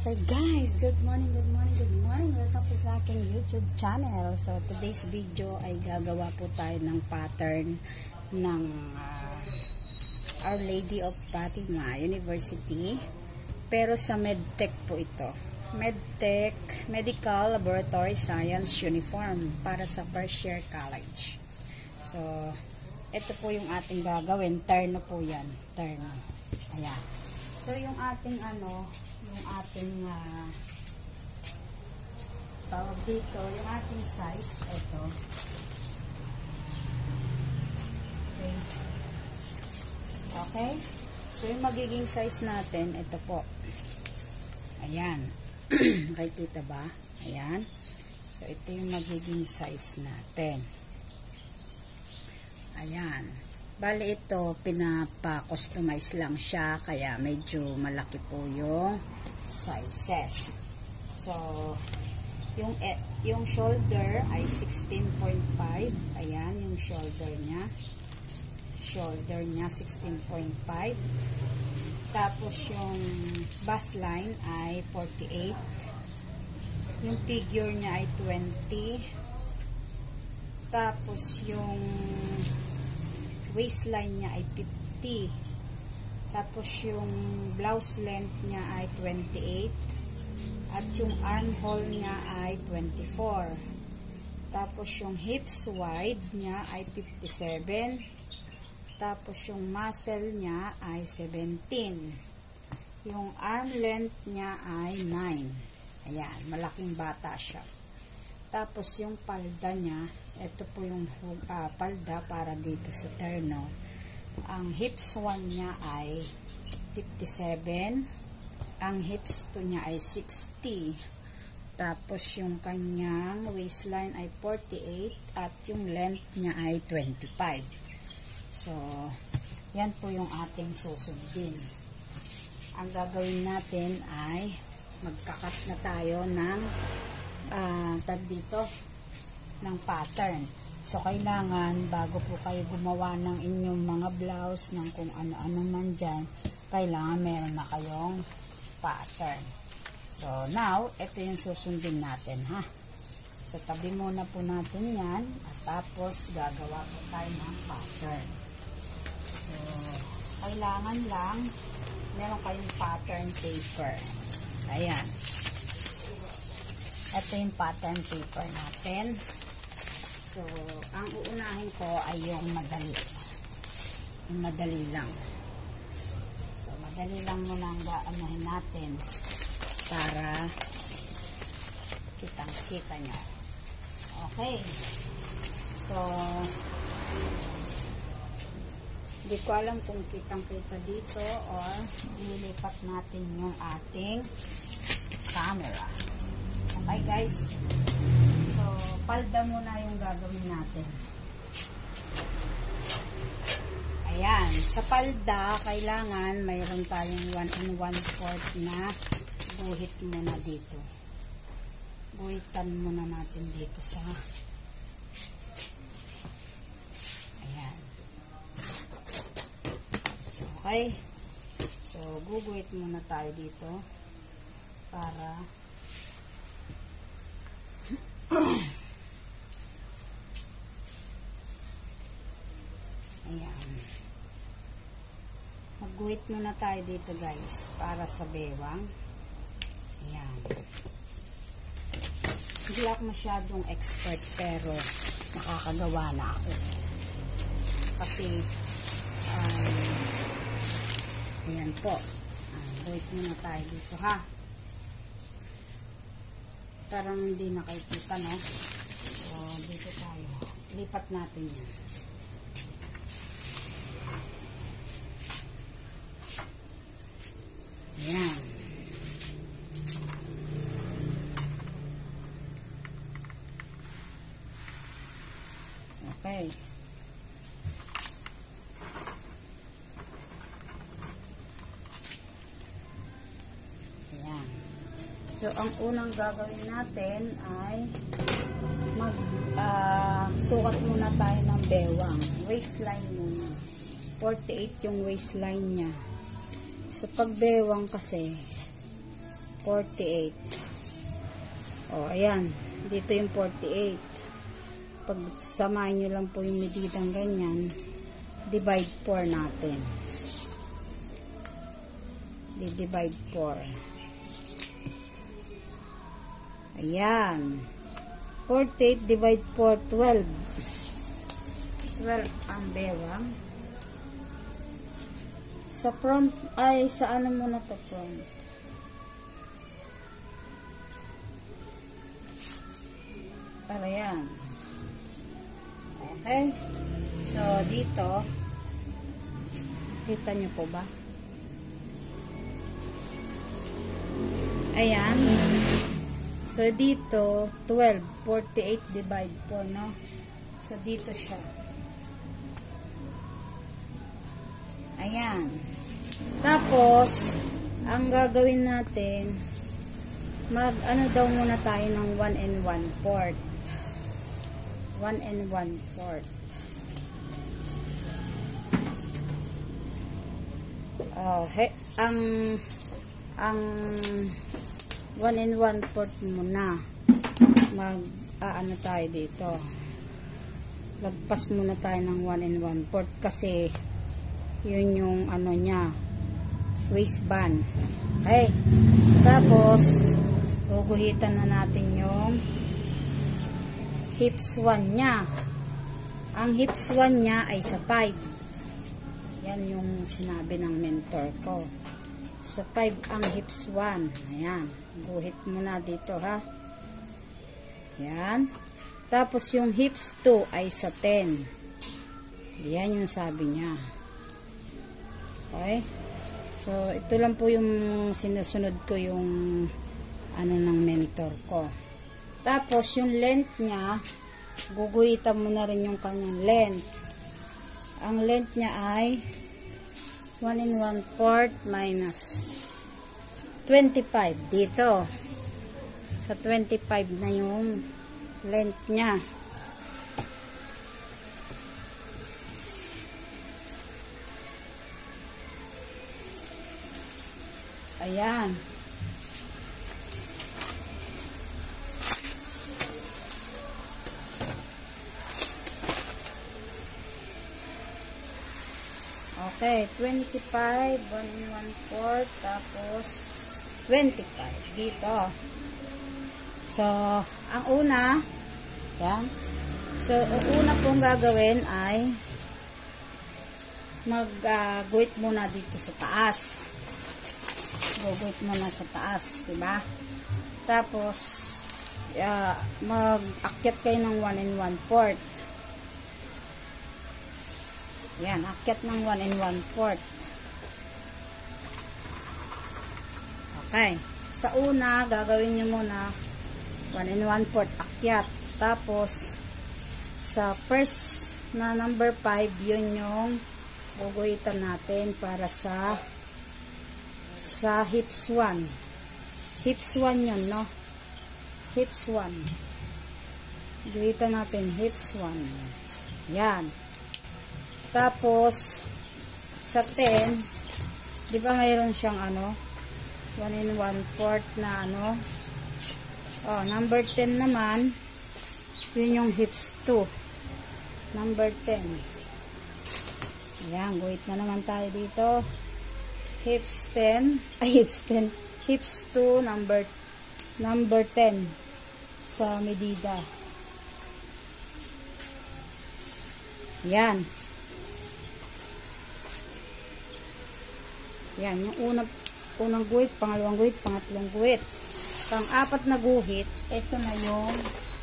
Okay guys, good morning. Welcome po sa aking YouTube channel. So today's video ay gagawa po tayo ng pattern ng Our Lady of Fatima University. Pero sa Medtech po ito. Medtech Medical Laboratory Science Uniform para sa first year college. So ito po yung ating gagawin. Terno po yan. Terno. Ayan. So yung ating tawag dito, yung ating size, ito. Okay? So yung magiging size natin, ito po. Ayan. Nakikita ba? Ayan. So ito yung magiging size natin. Ayan. Bali ito, pinapa-customize lang siya, kaya medyo malaki po yung sizes. So, yung shoulder ay 16.5. Ayan, yung shoulder niya. Shoulder niya, 16.5. Tapos, yung bust line ay 48. Yung figure niya ay 20. Tapos, yung waistline niya ay 50. Tapos yung blouse length niya ay 28. At yung armhole niya ay 24. Tapos yung hips wide niya ay 57. Tapos yung muscle niya ay 17. Yung arm length niya ay 9. Ayan, malaking bata siya. Tapos yung palda niya, ito po yung palda para dito sa terno. Ang hips 1 niya ay 57. Ang hips 2 niya ay 60. Tapos yung kanyang waistline ay 48. At yung length niya ay 25. So, yan po yung ating susundin. Ang gagawin natin ay magkakat na tayo ng dito ng pattern. So, kailangan bago po kayo gumawa ng inyong mga blouse, ng kung ano-ano man dyan, kailangan meron na kayong pattern. So, now, ito yung susundin natin, ha? So, tabi muna po natin yan, at tapos gagawa po tayo ng pattern. So, kailangan lang meron kayong pattern paper. Ayan. Ito yung pattern paper natin. So, ang uunahin ko ay yung madali. Yung madali lang. So, madali lang muna ang gaanahin natin para kitang-kita nyo. Okay. So, hindi ko alam kung kitang-kita dito or nilipat natin yung ating camera. Okay guys, so palda muna yung gagawin natin. Ayan, sa palda kailangan mayroon tayong 1 1/4 na guhit muna dito. Guhitan muna natin dito sa ayan. Okay, so guguhit muna tayo dito para ayan. Magguhit muna tayo dito guys para sa bewang. Ayan. Hindi ako masyadong expert pero nakakagawa na ako. Kasi ayan po. Guhit muna tayo dito ha. Parang hindi nakikita, no? So, dito tayo. Lipat natin yan. Ayan. Okay. So, ang unang gagawin natin ay sukat muna tayo ng bewang. Waistline muna. 48 yung waistline niya. So, pag bewang kasi, 48. O, ayan. Dito yung 48. Pag samahin nyo lang po yung medidang ganyan, divide 4 natin. Divide 4. Ayan. 48 divide 4, 12. 12 ang bewang. Sa front, ay sa ano muna to front? Ayan. Okay. So, dito, kita nyo po ba? Ayan. So, dito, 12, 48 divide 4, no? So, dito siya. Ayan. Tapos, ang gagawin natin, ano daw muna tayo ng 1 and 1/4. 1 and 1/4. Oh, ang 1 and 1/4 muna. Ano tayo dito. Lagpas muna tayo ng 1 and 1/4 kasi yun yung ano niya, waistband. Okay. Tapos, guguhitan na natin yung hips 1 niya. Ang hips 1 niya ay sa 5. Yan yung sinabi ng mentor ko. Sa 5 ang hips 1. Ayan. Guhit muna dito, ha. Yan. Tapos yung hips 2 ay sa 10. Yan yung sabi niya. Okay. So, ito lang po yung sinusunod ko yung ano ng mentor ko. Tapos, yung length niya, guguhitan mo na rin yung kanyang length. Ang length niya ay 1 and 1/4 minus 25. Dito. Sa 25 na yung length niya. Ayan. Okay, 25, 1 and 1/4, tapos 25 dito. So, ang una, yan. So, ang una pong gagawin ay mag-guhit muna dito sa taas. Guguhit muna sa taas, diba? Tapos, mag-akyat kayo ng 1 and 1/4. Yan, akyat ng 1 and 1/4. Okay. Sa una, gagawin nyo muna 1 and 1/4 akyat. Tapos, sa first na number 5, yun yung guguhitan natin para sa hips 1. Hips 1 yun, no? Hips 1. Guhitan natin hips 1. Yan. Tapos, sa 10, di ba mayroon siyang ano, 1 and 1/4 na ano, number 10 naman, yun yung hips 2. Number 10. Ayan, guhit na naman tayo dito. Hips 10, hips 10, hips 2, number 10 sa medida. Yan. Yan, yung unang guhit, pangalawang guhit, pangatlong guhit. Pang-apat na guhit, ito na yung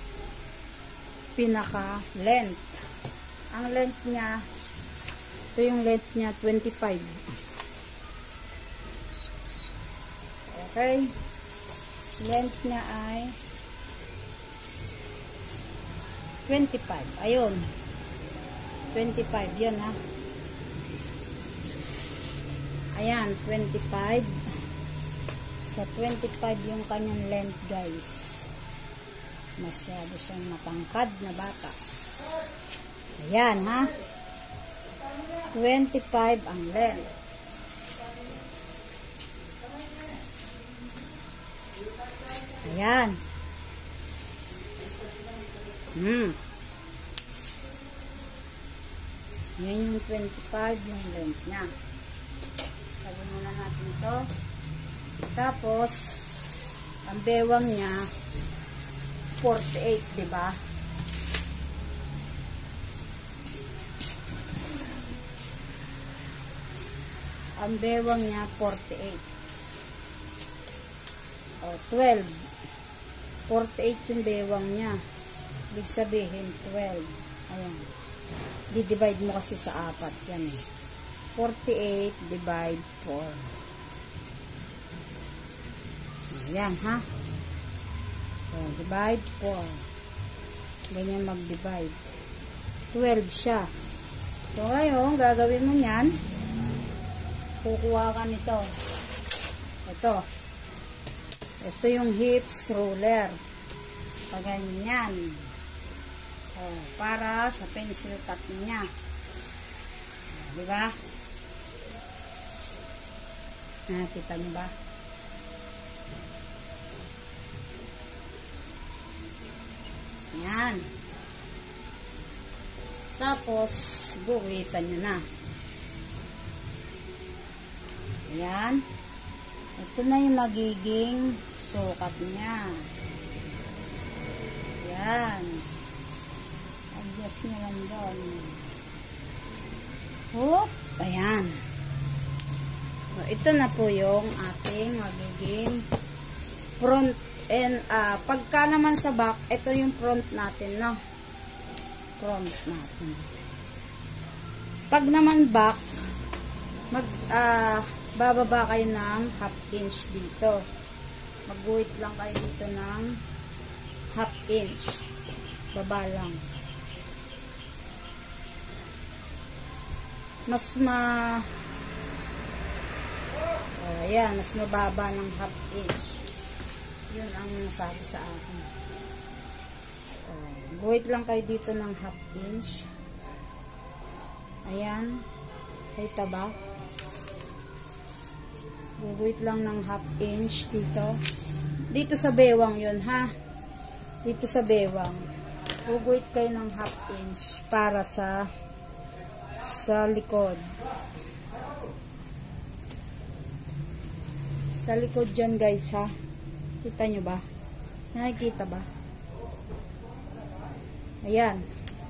pinaka-length. Ang length niya, ito yung length niya, 25. Okay? Length niya ay 25. Ayun. 25, yun ha. Ayan, 25. Sa 25 yung kanyang length, guys. Masyado siyang matangkad na bata. Ayan, ha. 25 ang length. Ayan. Yan yung 25 yung length niya. Sabi muna natin to. Tapos, ang bewang niya, 48, diba? Ang bewang niya, 48. O, 12. 48 yung bewang niya. Ibig sabihin, 12. Ayan. Di-divide mo kasi sa 4. Yan eh. 48 divide 4. Ayan, ha? So, divide 4. Ganyan mag-divide. 12 siya. So, ngayon, gagawin mo yan. Kukuha ka nito. Ito. Ito yung hips ruler. Paganyan. Oh, para sa pencil cut niya. Diba? Nakita niyo ba? Yan. Tapos, guhitan nyo na. Ayan. Ito na yung magiging sukat niya. Ayan. Adjust nyo lang doon. Hop. Ayan. So, ito na po yung ating magiging front and pagka naman sa back, ito yung front natin, no? Front natin. Pag naman back, bababa kayo ng 1/2 inch dito. Mag-guhit lang kayo dito ng 1/2 inch. Baba lang. Ayan, mas mababa ng 1/2 inch. Yun ang nasabi sa akin. Guhit lang kayo dito ng 1/2 inch. Ayan. Kita ba? Guguhit lang ng 1/2 inch dito. Dito sa bewang yun, ha? Dito sa bewang. Guguhit kayo ng 1/2 inch para sa likod. Sa likod dyan, guys, ha? Kita nyo ba? Nakikita ba? Ayan.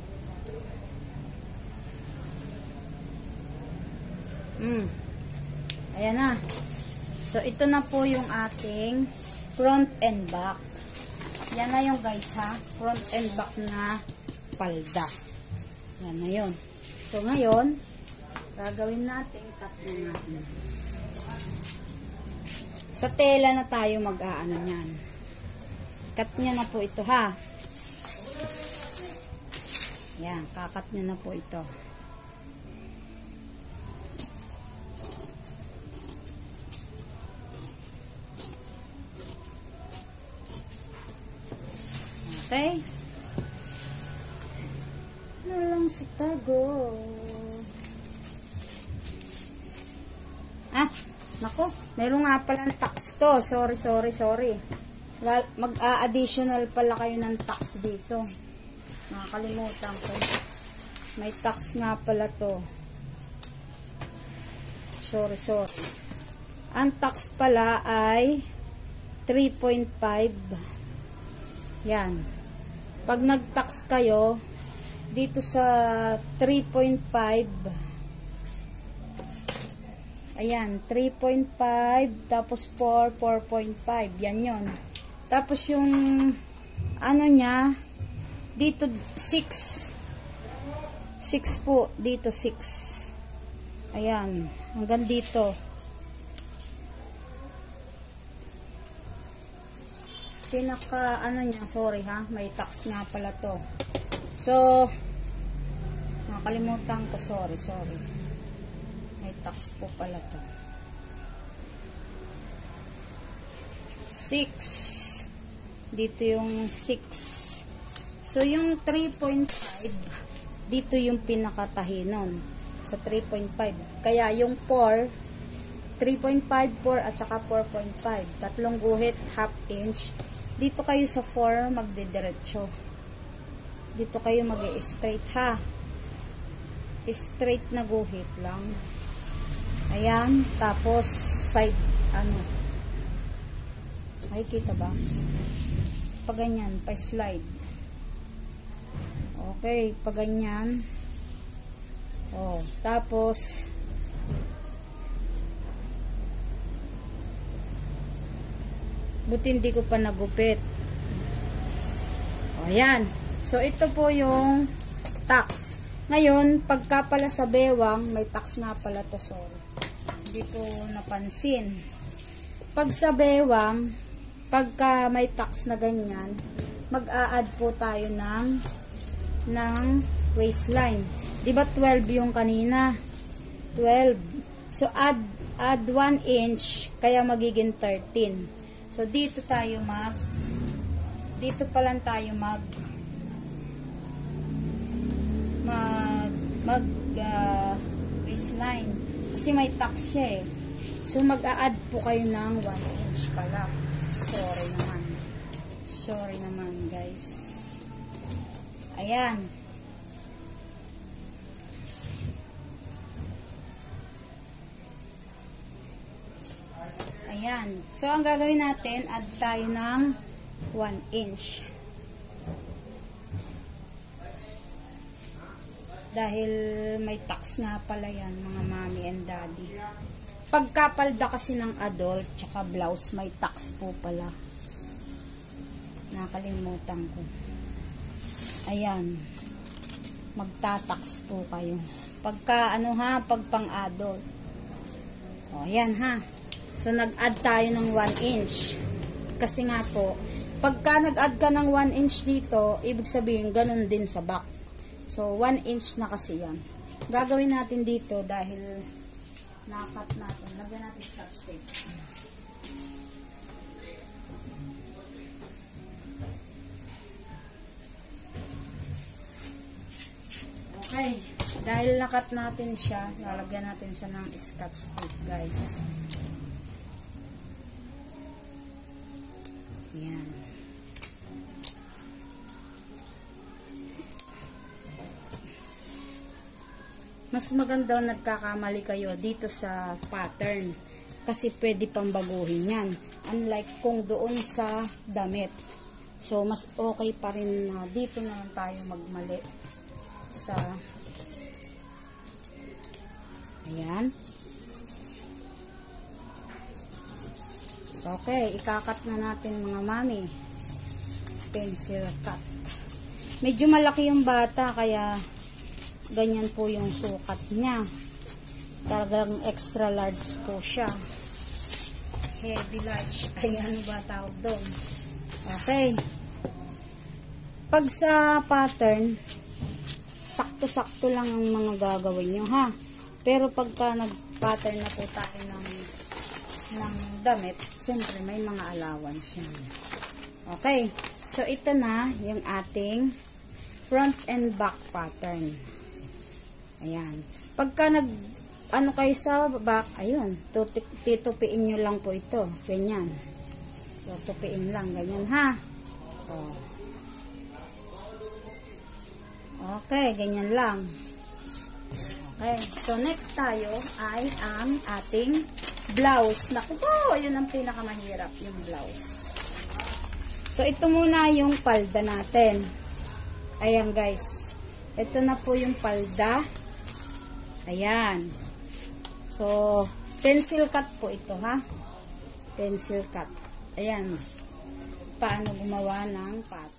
Ayan na. So, ito na po yung ating front and back. Yan na yung guys, ha? Front and back na palda. Yan na yun. So, ngayon, gagawin natin, cut natin. Sa tela na tayo mag-aano yan. Cut nyo na po ito, ha? Yan, kakat nyo na po ito. Okay? Ano lang si Tago? Nako, meron nga palang tax to. Sorry. Mag-a-additional pala kayo ng tax dito. Nakakalimutan ko. May tax nga pala to. Sorry. Ang tax pala ay 3.5. Yan. Pag nag-tax kayo, dito sa 3.5, ayan, 3.5, tapos 4.5, yan yun. Tapos yung, ano niya, dito 6 po, dito 6. Ayan, hanggang dito. Pinaka, ano niya, sorry ha, may tax nga pala to. So, nakalimutan ko, sorry. May tax po pala to. 6. Dito yung 6. So, yung 3.5, dito yung pinakatahi nun. Sa 3.5. Kaya, yung 4, 3.5, 4, at saka 4.5. Tatlong guhit, 1/2 inch. Dito kayo sa 4 magdidiretso. Dito kayo mag-i-straight ha. Straight na guhit lang. Ayan. Tapos side ano. Makikita ba? Pag ganyan, pa-slide. Okay, pag ganyan. Oh, tapos buti hindi ko pa nagupit. O, ayan. So, ito po yung tax. Ngayon, pagka pala sa bewang, may tax nga pala to, sorry. Hindi ko napansin. Pag sa bewang, pagka may tax na ganyan, mag-a-add po tayo ng waistline. Diba 12 yung kanina? 12. So, add 1 inch, kaya magiging 13. So, dito pa lang tayo waistline. Kasi may tax siya eh. So, mag-a-add po kayo ng 1 inch pala. Sorry naman, guys. Ayan. Ayan. So, ang gagawin natin, add tayo ng 1 inch. Dahil may tax nga pala yan, mga mommy and daddy. Pagkapalda kasi ng adult, tsaka blouse, may tax po pala. Nakalimutan ko. Ayan. Magtatax po kayo. Pagka, pag pang-adult. O, ayan ha. So, nag-add tayo ng 1 inch. Kasi nga po, pagka nag-add ka ng 1 inch dito, ibig sabihin, ganun din sa back. So, 1 inch na kasi yan. Gagawin natin dito dahil nakat natin. Lagyan natin scotch tape. Okay. Dahil nakat natin siya, lalagyan natin siya ng scotch tape, guys. Yan. Mas maganda nagkakamali kayo dito sa pattern. Kasi pwede pang baguhin yan. Unlike kung doon sa damit. So, mas okay pa rin na dito na lang tayo magmali. Sa ayan. Okay, ikakat na natin mga mami. Pencil cut. Medyo malaki yung bata kaya ganyan po yung sukat niya. Talagang extra large po siya. Heavy large. Ayan ba tawag doon? Okay. Pag sa pattern, sakto-sakto lang ang mga gagawin nyo ha. Pero pagka nag-pattern na po tayo ng damit, siyempre may mga allowance yan. Okay. So, ito na yung ating front and back pattern. Ayan. Pagka kayo sa back, ayun, titupiin nyo lang po ito. Ganyan. So, tupiin lang. Ganyan, ha? Oh. Okay, ganyan lang. Okay. So, next tayo ay ang ating blouse. Naku po, yun ang pinakamahirap, yung blouse. So, ito muna yung palda natin. Ayan, guys. Ito na po yung palda. Ayan. So, pencil cut po ito, ha? Pencil cut. Ayan. Paano gumawa ng pattern.